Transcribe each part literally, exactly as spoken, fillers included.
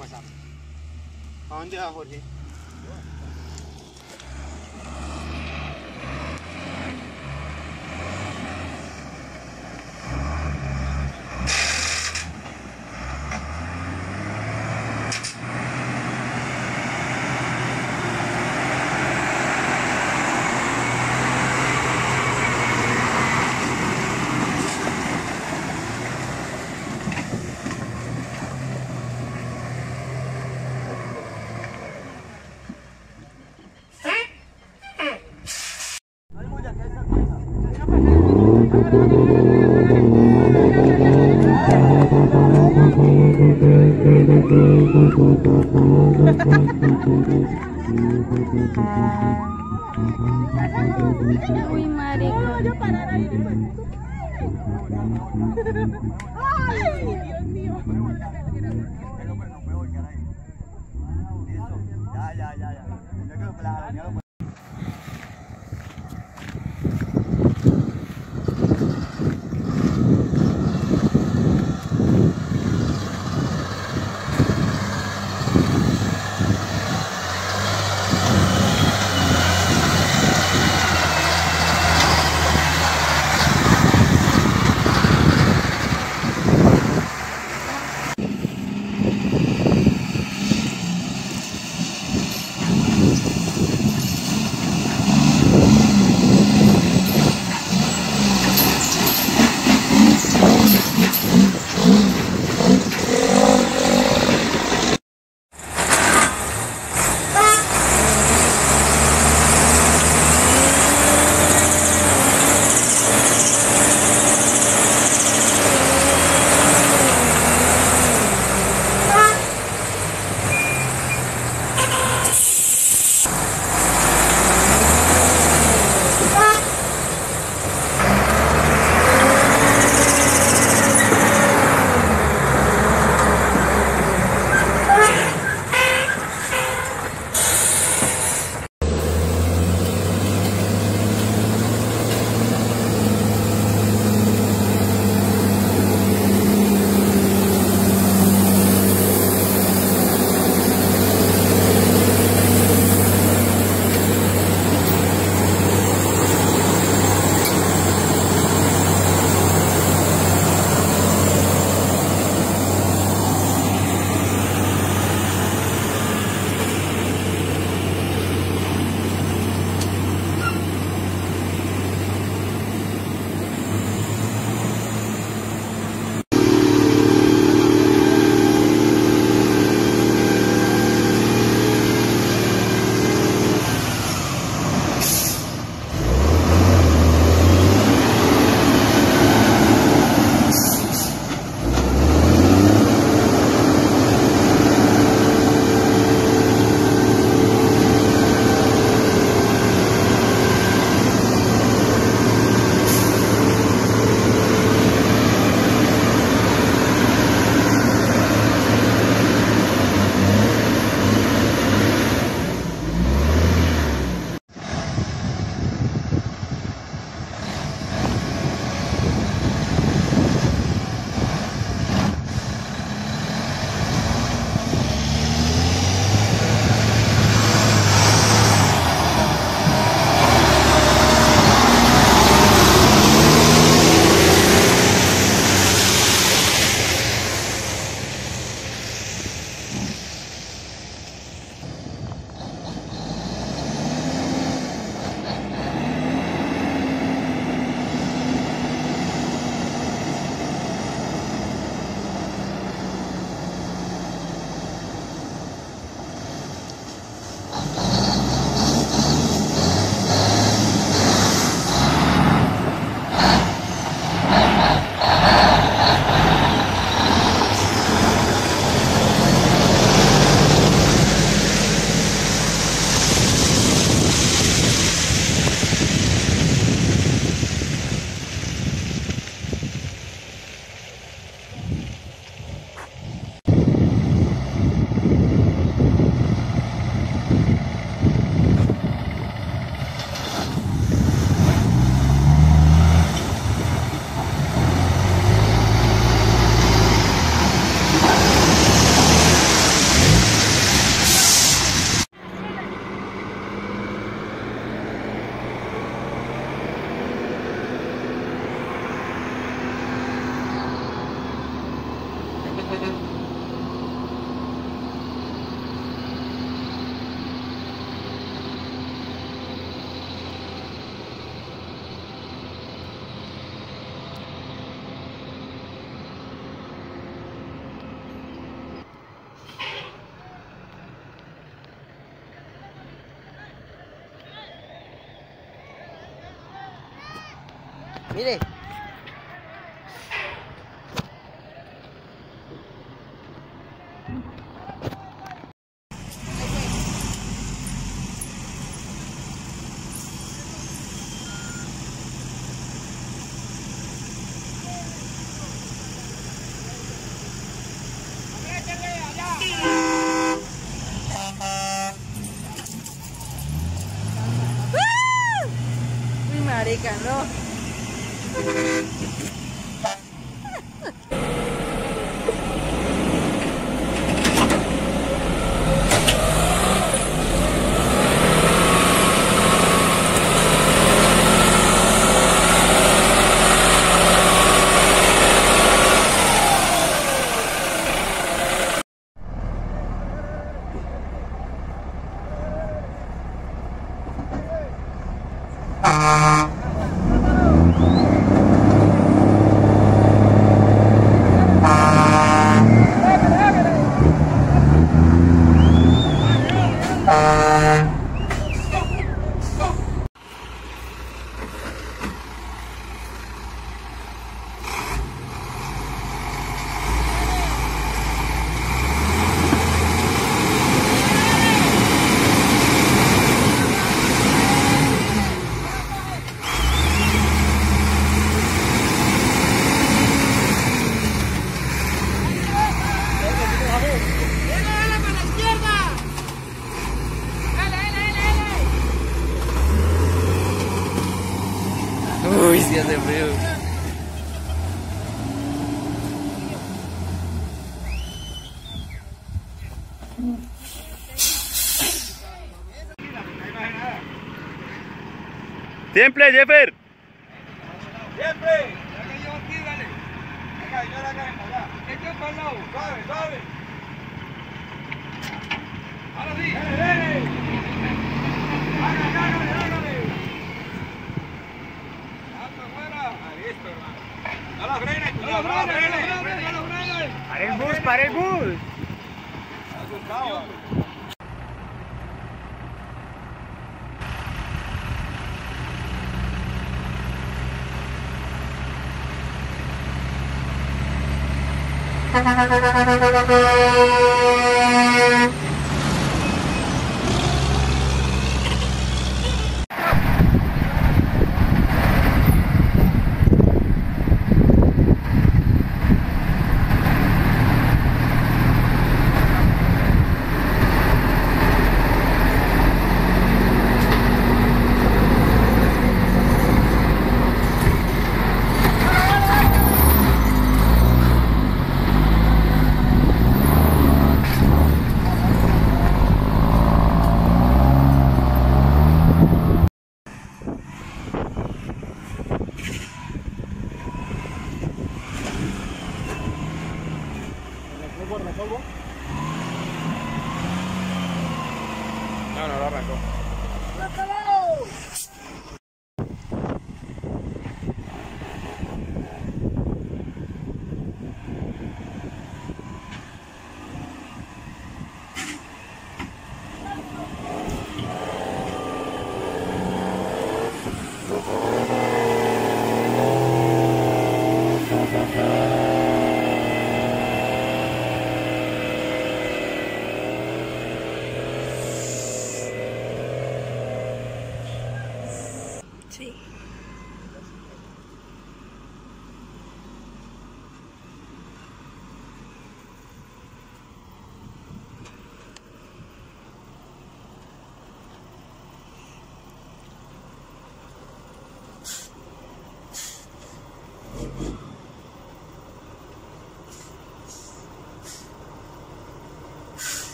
WhatsApp. ¿A dónde va, Jorge? Uy, marica. Yo parar ahí después. Ay, Dios mío. Ya, ya, ya, ya. Yo creo que la Mire. Uy, marica, no. Uy, sí hace frío. Siempre, Jeffer. Siempre. Acá yo aquí, dale. Acá, yo acá, acá. Esto para el lado. Suave, suave. Ahora sí. Dale, dale. Hágale, hágale, hágale. Hasta afuera. Ah, listo, hermano. A la frena, cuidado. A la frena, a la frena, a la frena. Para el bus, para el bus. Asustado. No, no lo arrancó.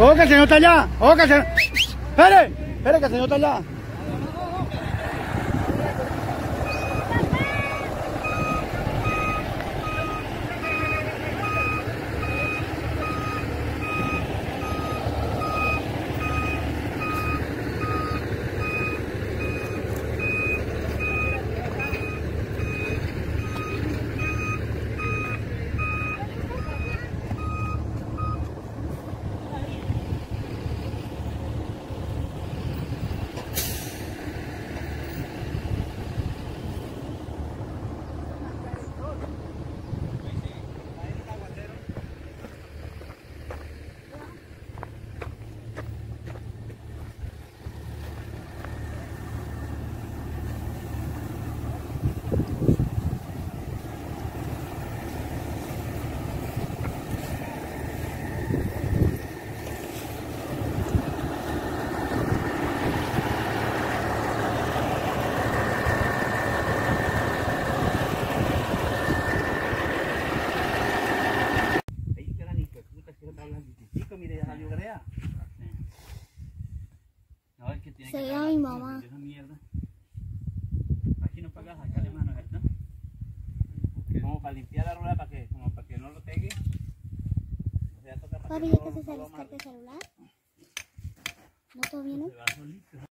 ¡Ojo que el señor está allá! ¡Ojo que el señor! ¡Espere! ¡Espere que el señor está allá! Se llama mi mamá. Aquí no pagas, acá le mano, ¿verdad? Como para limpiar la rueda, ¿para qué? Como para que no lo pegue. O sea, toca para Papi, que ¿ya no, te no lo descarga amarre. el celular? ¿No todo bien? Se va solito.